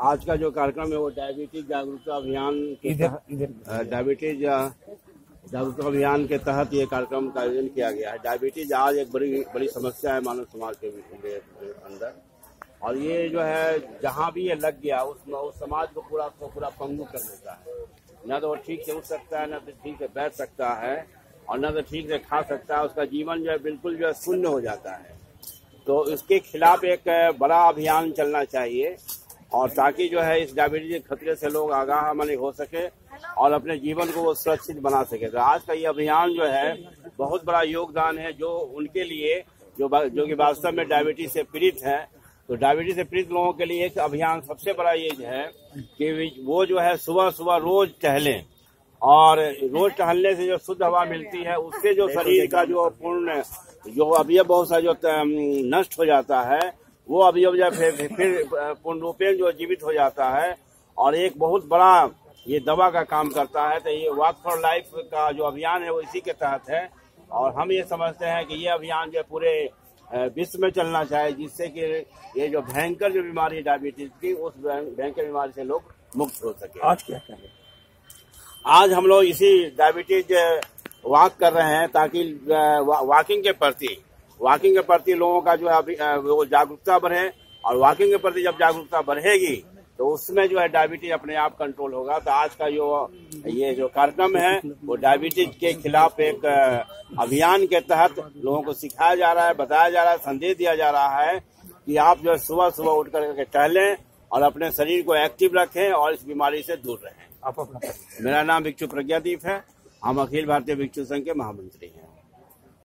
आज का जो कार्यक्रम है वो डायबिटीज जागरूकता अभियान के डायबिटीज जागरूकता अभियान के तहत ये कार्यक्रम का आयोजन किया गया है। डायबिटीज आज एक बड़ी समस्या है मानव समाज के अंदर, और ये जो है जहाँ भी ये लग गया उस समाज को पूरा पंगु कर देता है। न तो वो ठीक से उठ सकता है, न तो ठीक से बैठ सकता है, और न तो ठीक से खा सकता है। उसका जीवन जो है बिल्कुल जो है शून्य हो जाता है। तो इसके खिलाफ एक बड़ा अभियान चलना चाहिए, और ताकि जो है इस डायबिटीज के खतरे से लोग आगाह मानी हो सके और अपने जीवन को वो सुरक्षित बना सके। तो आज का ये अभियान जो है बहुत बड़ा योगदान है जो उनके लिए जो कि वास्तव में डायबिटीज से पीड़ित है। तो डायबिटीज से पीड़ित लोगों के लिए एक अभियान सबसे बड़ा ये है कि वो जो है सुबह सुबह रोज टहलें, और रोज टहलने से जो शुद्ध हवा मिलती है उससे जो शरीर का जो पूर्ण जो अवयव बहुत सा जो नष्ट हो जाता है वो अवयव जो फिर पूर्ण रूपेण जो जीवित हो जाता है, और एक बहुत बड़ा ये दवा का काम करता है। तो ये वॉक फॉर लाइफ का जो अभियान है वो इसी के तहत है, और हम ये समझते हैं कि ये अभियान जो पूरे विश्व में चलना चाहिए, जिससे कि ये जो भयंकर जो बीमारी है डायबिटीज की, उस भयंकर बीमारी से लोग मुक्त हो सके। आज क्या करें? आज हम लोग इसी डायबिटीज वॉक कर रहे हैं ताकि वॉकिंग के प्रति लोगों का जो है वो जागरूकता बढ़े, और वॉकिंग के प्रति जब जागरूकता बढ़ेगी तो उसमें जो है डायबिटीज अपने आप कंट्रोल होगा। तो आज का ये जो कार्यक्रम है वो डायबिटीज के खिलाफ एक अभियान के तहत लोगों को सिखाया जा रहा है, बताया जा रहा है, संदेश दिया जा रहा है कि आप जो है सुबह सुबह उठ करके टहलें और अपने शरीर को एक्टिव रखें और इस बीमारी से दूर रहें। आप अपना मेरा नाम भिक्षु प्रज्ञादीप है। हम अखिल भारतीय भिक्षु संघ के महामंत्री हैं।